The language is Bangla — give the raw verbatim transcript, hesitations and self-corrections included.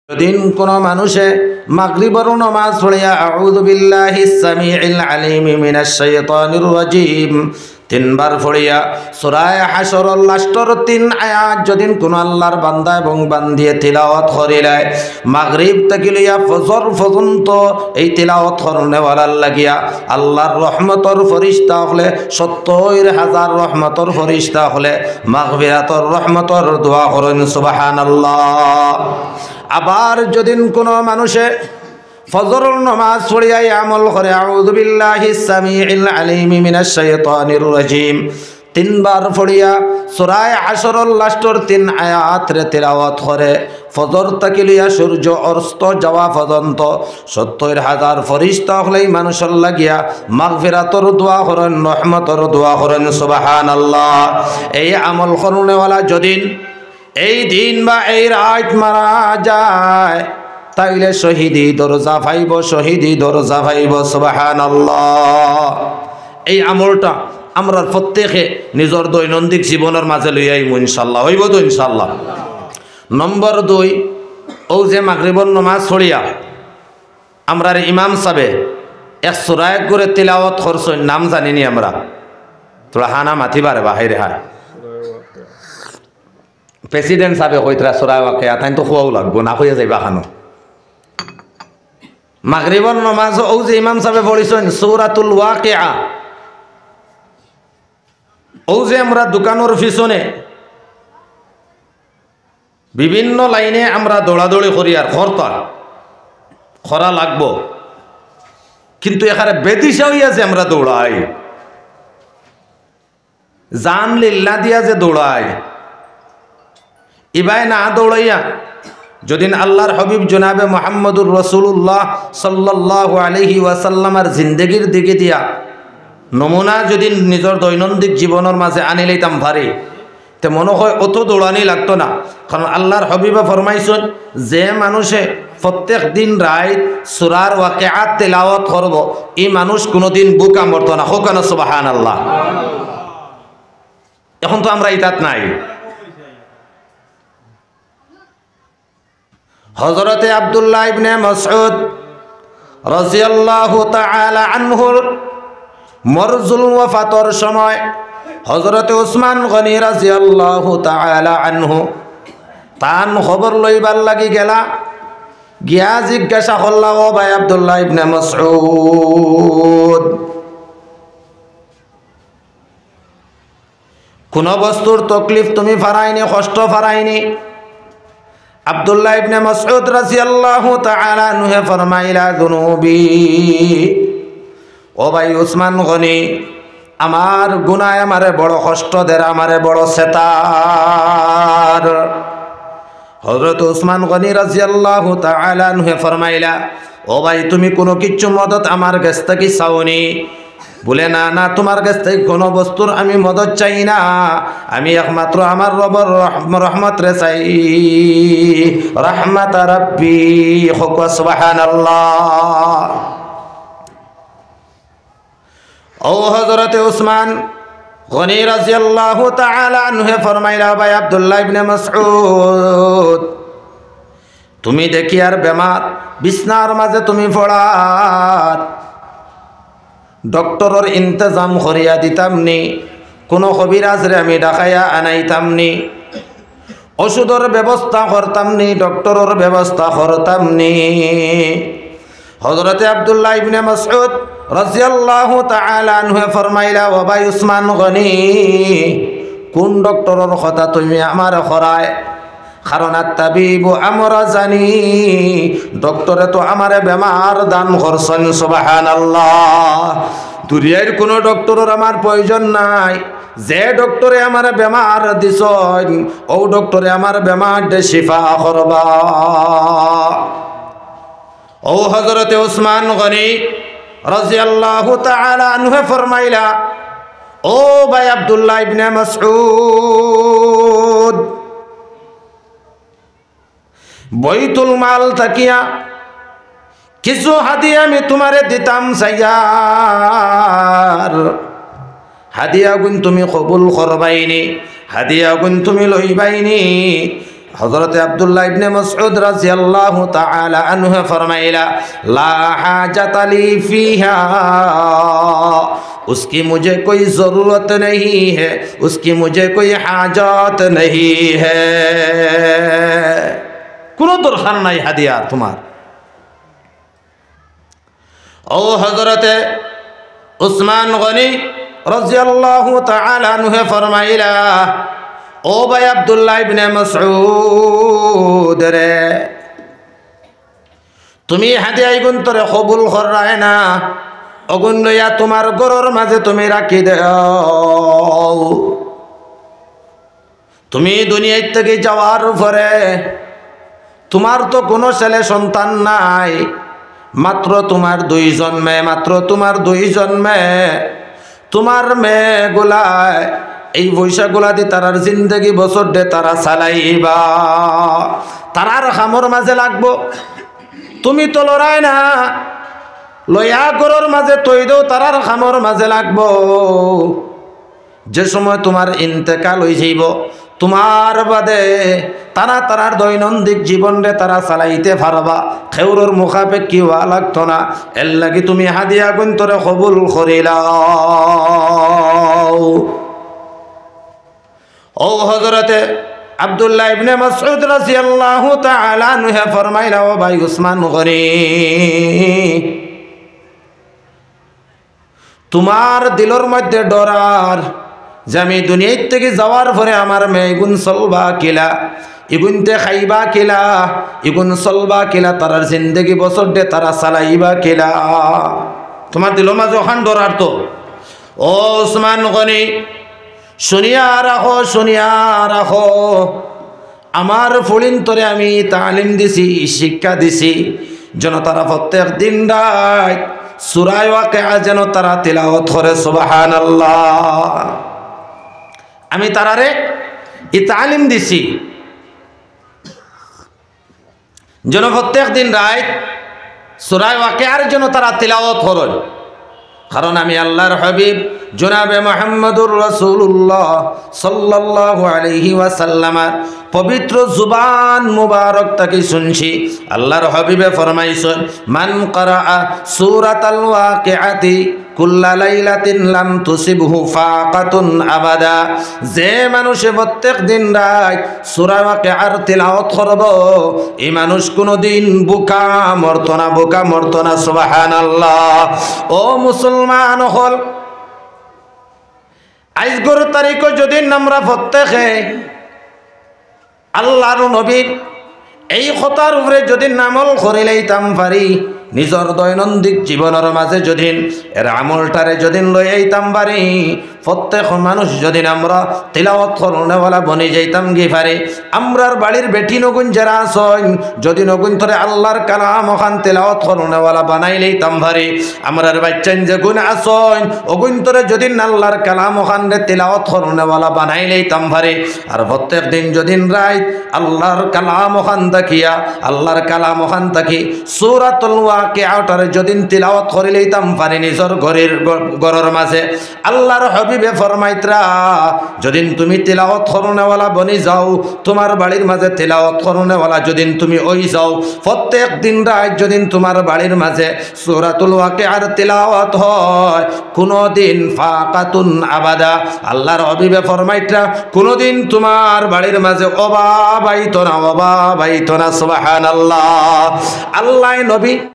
যদিন কোনো মানুষে মাগরিবের নামাজ পড়িয়া আউযু বিল্লাহিস সামিউল আলিম মিনাশ শাইতানির রাজিম তিনবার পড়িয়া সূরা হাশরের লাস্টের তিন আয়াত যদিন কোন আল্লাহর বান্দা এবং বান্দিয়ে তিলাওয়াত করিলে মাগরিব থেকে লইয়া ফজর পর্যন্ত এই তিলাওয়াত করনেওয়ালার লাগিয়া আল্লাহর রহমতের ফেরেশতা হলে সত্তর হাজার রহমতের ফেরেশতা হলে মাগফিরাতের রহমতের দোয়া করেন সুবহানাল্লাহ। আবার যদিন কোনো মানুষে ফজরের নামাজ পড়িয়া আমল করে আউযু বিল্লাহিস সামিউল আলিম মিনাশ শাইতানির রাজিম তিনবার পড়িয়া সূরা হাশরের লাস্টের তিন আয়াত রে তিলাওয়াত করে ফজর থেকে লইয়া সূর্য অস্ত যাওয়া পর্যন্ত সত্তর হাজার ফেরেশতা হলেই মানুষের লাগিয়া মাগফিরাতের দোয়া করেন রহমতের দোয়া করেন সুবহানাল্লাহ। এই আমল করনেওয়ালা যদিন এই দিন বা এই রাত মারা যায় তাইলে শহীদি দরজা পাইব, শহীদি দরজা পাইব সুবহানাল্লাহ। এই আমলটা আমরা প্রত্যেকে নিজের দৈনন্দিন জীবনের মাঝে লইয়া আইমু ইনশাআল্লাহ, হইব তো ইনশাআল্লাহ। নম্বর দুই, ও যে মাগরিবের নামাজ পড়িয়া আমরার ইমাম সাহেব এক সূরা করে তিলাওয়াত করছেন, নাম জানিনি আমরা, তোরা হানা মাথি বারে বাহিরে হায় প্রেসিডেন্ট সাহেব কইতরা সূরা ওয়াকিয়া তাই তো খোয়াও লাগবো, না কইয়া যাইবা খানো। মাগরিবের নামাজ ও যে ইমাম সাহেব পড়িছেন সূরাতুল ওয়াকিয়া, ও যে আমরা দোকানের পিছনে বিভিন্ন লাইনে আমরা দৌড়াদৌড়ি করি আর খরতা খরা লাগবো, কিন্তু এখানে বেদিশা হইয়াছে আমরা দৌড়াই, জান লিল্লাহ দিয়া যে দৌড়াই, ইবাই না দৌড়াইয়া যদিন আল্লাহর হাবিব জনাবে মুহাম্মদুর রাসূলুল্লাহ সাল্লাল্লাহু আলাইহি ওয়াসাল্লামের জিন্দেগির দিকে দিয়া নমুনা যদি নিজের দৈনন্দিন জীবনের মাঝে আনি লইতাম পারি তে মনে হয় অত দৌড়ানি লাগতো না। কারণ আল্লাহর হাবিবে ফরমাইছেন যে মানুষে প্রত্যেক দিন রাত সূরার ওয়াকিআত তেলাওয়াত করব এই মানুষ কোনোদিন বুকা মরতো না, হোক না সুবহানাল্লাহ। এখন তো আমরা ইতাত নাই। হযরতে আব্দুল্লাহ ইবনে মাসউদ রাদিয়াল্লাহু তাআলা আনহুর মরজুল ওয়াফাতর সময় হযরতে ওসমান গনি রাদিয়াল্লাহু তাআলা আনহু তান খবর লইবার লাগি গেলা, গিয়া জিজ্ঞাসা করলা, ও ভাই আব্দুল্লাহ ইবনে মাসউদ, কোন বস্তুর তকলিফ তুমি ফারাইনি, কষ্ট ফারাইনি? আব্দুল্লাহ ইবনে মাসউদ রাদিয়াল্লাহু তাআলা আনহু ফরমাইলা, যুনুবি, ও ভাই ওসমান গনি, আমার গুনাহ আমারে বড় কষ্ট দের, আমারে বড় সেতার। হযরত ওসমান গনি রাদিয়াল্লাহু তাআলা আনহু ফরমাইলা, ও ভাই তুমি কোনো কিচ্ছু মদত আমার কাছ থেকে চাওনি? বলে, না না, তোমার কাছ থেকে কোনো বস্তুর আমি মদত চাই না, আমি একমাত্র আমার রবের রহমত রে চাই, রহমত রাব্বি, হোক সুবহানাল্লাহ। ও হযরতে ওসমান গনি রাদিয়াল্লাহু তাআলা আনহু ফরমাইলা, ভাই আব্দুল্লাহ ইবনে মাসউদ, তুমি দেখি আর বেমার বিছনার মাঝে তুমি পড়ার ডক্টরের ইন্তজাম করিয়া দিতামনি, কোনো কবিরাজরে আমি ডাকাইয়া আনাইতামনি, ওষুধের ব্যবস্থা করতামনি, ডক্টরের ব্যবস্থা করতামনি। হযরতে আব্দুল্লাহ ইবনে মাসউদ রাদিয়াল্লাহু তাআলা আনহু ফরমাইলা, ও ভাই ওসমান গনি, কোন ডক্টরের কথা তুমি আমার করায়? কারণ আত-তাবিবু আমরাজানি, ডক্টরে তো আমারে বেমার দান করছেন সুবহানাল্লাহ। দুনিয়ার কোনো ডক্টরের আমার প্রয়োজন নাই, যে ডক্টরে আমার বেমার দিছেন ও ডক্টরে আমার বেমার দে শিফা করবা। ও হযরতে ওসমান গনি রাদিয়াল্লাহু তাআলা আনহু ফরমাইলা, ও ভাই আব্দুল্লাহ ইবনে মাসউদ, বৈতুল মাল থাকিয়া কিছু হাদিয়া আমি তোমারে দিতাম চাইয়ার, হাদিয়া গুণ তুমি কবুল করবাইনি, হাদিয়া গুণ তুমি লইবাইনি, हज़रत अब्दुल्लाह इब्ने मसऊद रज़ियल्लाहु ताआला अन्हु फरमाइला ला हाजत ली फीहा, उसकी मुझे कोई ज़रूरत नहीं है, उसकी मुझे कोई हाजत नहीं है। কোনো দরকার নাই হাদিয়া তোমার। ও হযরতে উসমান গনি রাদিয়াল্লাহু তাআলা আনহু ফরমাইলা ও ভাই আব্দুল্লাহ ইবনে মাসউদ রে, তুমি হাদিয়া ইগুন তোরে কবুল করায় না, অগুন লইয়া তোমার ঘরের মাঝে তুমি রাখি দাও। তুমি দুনিয়া থেকে যাওয়ার পরে তোমার তো কোনো ছেলে সন্তান নাই, মাত্র তোমার দুইজন মেয়ে, মাত্র তোমার দুইজন মেয়ে। তোমার মেয়েগুলায় এই পয়সাগুলা দিয়ে তারার জিন্দগি বছর দে তারা চালাইবা, তারার খামর মাঝে লাগবো। তুমি তো লড়াই না লইয়া গরর মাঝে তৈ দেও, তারার খামর মাঝে লাগবো। যে সময় তোমার ইন্তেকাল হয়ে যাইব, তোমার বাদে তারা তারার দৈনন্দিন জীবনে তারা চালাইতে পারবা, খেউরর মুখাপেক্ষি হওয়া লাগতো না। এর লাগি তুমি হাদিয়া গুন্তরে কবুল করিলাও। ও হযরতে আব্দুল্লাহ ইবনে মাসউদ রাদিয়াল্লাহু তাআলা আনহু ফরমাইলা ও ভাই উসমান গনি, তোমার দিলের মধ্যে ডরার যে আমি দুনিয়া থেকে যাওয়ার পরে আমার মেয়ে ইগুন চলবা কিলা, ইগুনতে খাইবা কিলা, ইগুন চলবা কিলা, তারার জিন্দগি বছর দে তারা চালাইবা কিলা। তোমার দিলের মাঝে ওখান ডরার তো। ও উসমান গনি শুনিয়া রাখো, শুনিয়া রাখো, আমার ফলিন তরে আমি তালিম দিছি, শিক্ষা দিছি, যেন তারা প্রত্যেক দিন রাত সূরা ওয়াকিয়া যেন তারা তিলাওয়াত করে সুবহানাল্লাহ। আমি তারারে এই তালিম দিছি যেন প্রত্যেক দিন রাত সূরা ওয়াকিয়ার যেন তারা তিলাওয়াত করেন। কারণ আমি আল্লাহর হাবিব জনাবে মুহাম্মদুর রাসূলুল্লাহ সাল্লাল্লাহু আলাইহি ওয়াসাল্লামের পবিত্র জুবান মুবারক তাকে শুনছি। আল্লাহর হাবিবে ফরমাইছেন মান ক্বারাআ সূরাতাল ওয়াকিআতি কুল্লা লাইলাতিন লাম তুসিবহু ফাকাতুন আবাদা, যে মানুষে প্রত্যেক দিন রাত সূরা ওয়াকিআর তিলাওয়াত করব এই মানুষ কোনদিন বোকা মরতো না, বোকা মরতো না। সুবহানাল্লাহ। ও মুসলমান হল, আজকের তারিখে যদি আমরা প্রত্যেকে আল্লাহর নবীর এই কথার উপরে যদি আমল করে লইতাম পারি, নিজের দৈনন্দিন জীবনের মাঝে যদি এর আমলটারে যদি লই আইতাম পারি, প্রত্যেক মানুষ যদি আমরা তিলাওয়াত করনেওয়ালা বনে যাইতাম গিয়ে পারে। আমরার বাড়ির বেটি নগুন যারা আসন যদি নগুন ধরে আল্লাহর কালাম ওখান তিলাওয়াত করনেওয়ালা বানাই লইতাম পারে। আমরার বাচ্চান যে গুণ আসন ওগুন ধরে যদি আল্লাহর কালাম ওখান রে তিলাওয়াত করনেওয়ালা বানাই লইতাম পারে। আর প্রত্যেক দিন যদি রাত আল্লাহর কালাম ওখান তাকিয়া আল্লাহর কালাম ওখান তাকি সূরাতুল ওয়াকিআটারে যদি তিলাওয়াত করে লইতাম পারি নিজের ঘরের ঘরের মাঝে, আল্লাহর হাবিবে ফরমাইতরা যদি তুমি তিলাওয়াত করনেওয়ালা বনি যাও, তোমার বাড়ির মাঝে তিলাওয়াত করনেওয়ালা যদি তুমি ওই যাও, প্রত্যেক দিন রাত যদি তোমার বাড়ির মাঝে সূরাতুল ওয়াকিআর তিলাওয়াত হয়, কোনদিন ফাকাতুন আবাদা, আল্লাহর হাবিবে ফরমাইতরা কোনদিন তোমার বাড়ির মাঝে অভাব আইতো না, অভাব আইতো না। সুবহানাল্লাহ। আল্লাহ নবী